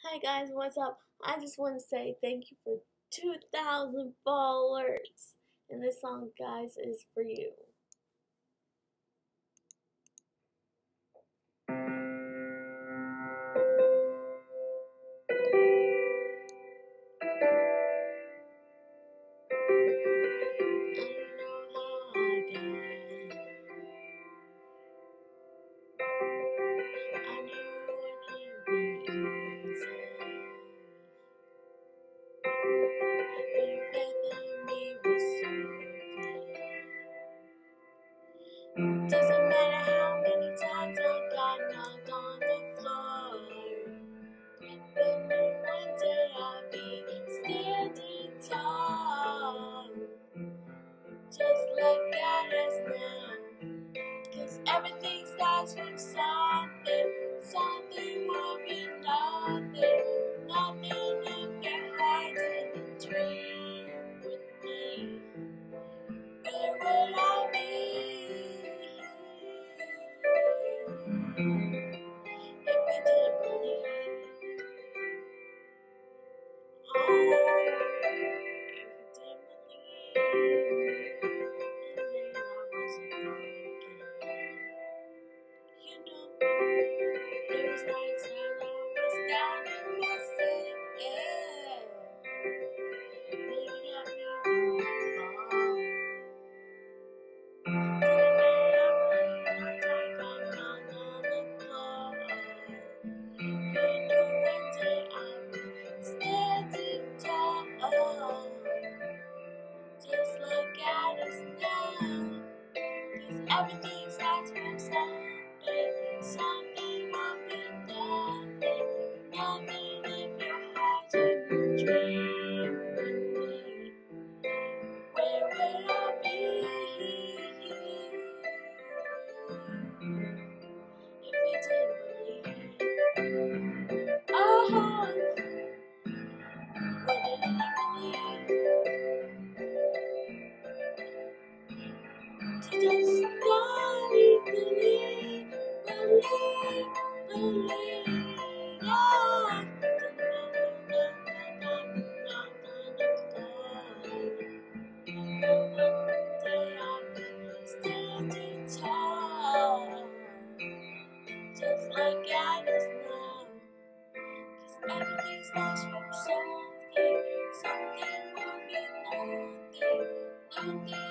Hi guys, what's up? I just want to say thank you for 2,000 followers. And this song, guys, is for you. I knew what you mean. Your faith in me was so clear. Doesn't matter how many times I got knocked on the floor, but no one day I'll be standing tall. Just look at us now, 'cause everything starts from something. Something will be nothing. Nothing if your heart didn't dream with me. Where would I be if you didn't believe? Oh, if you didn't believe, then I wasn't broken. You know, there was nights when I was down in my sin, yeah. Maybe got me wrong. Didn't matter how many times I got knocked on the floor. You know one day I'll be standing tall. Just look at us now, 'cause everything starts from something. Something won't be nothing. Nothing if your heart didn't dream with me. Where would I be if you didn't believe? Oh, wouldn't you believe? To just believe, believe, yeah. But one day I'll be standing tall. Just look at us now, 'cause everything starts from something. Something will be nothing. Nothing